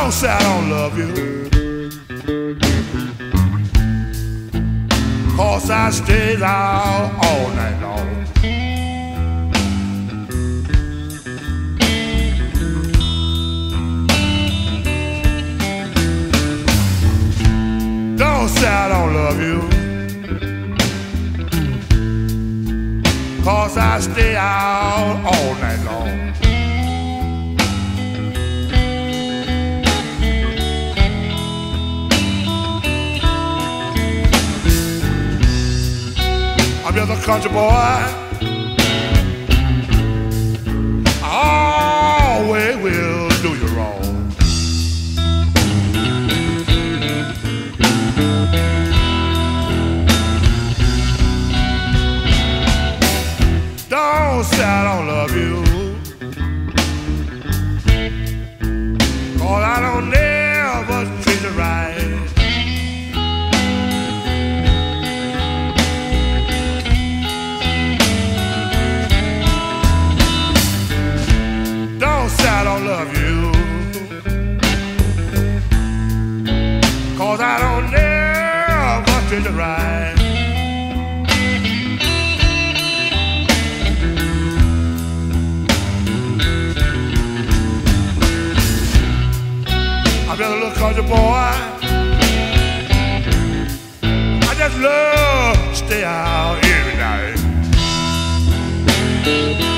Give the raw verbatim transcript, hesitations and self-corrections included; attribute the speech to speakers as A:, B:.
A: Don't say I don't love you, 'cause I stayed out all night long. Don't say I don't love you, 'cause I stay out all night long. I'm just a country boy, I always will do you wrong. Don't say I don't love you, 'cause I don't never treat you right. Don't say I don't love you, 'cause I don't never treat you right. I'm just a little country boy, I just love to stay out every night.